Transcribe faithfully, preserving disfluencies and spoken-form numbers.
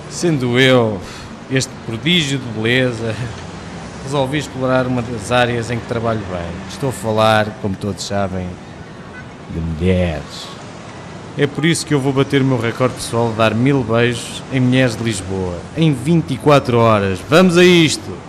Sendo eu este prodígio de beleza, resolvi explorar uma das áreas em que trabalho bem. Estou a falar, como todos sabem, de mulheres. É por isso que eu vou bater o meu recorde pessoal de dar mil beijos em mulheres de Lisboa, em vinte e quatro horas. Vamos a isto!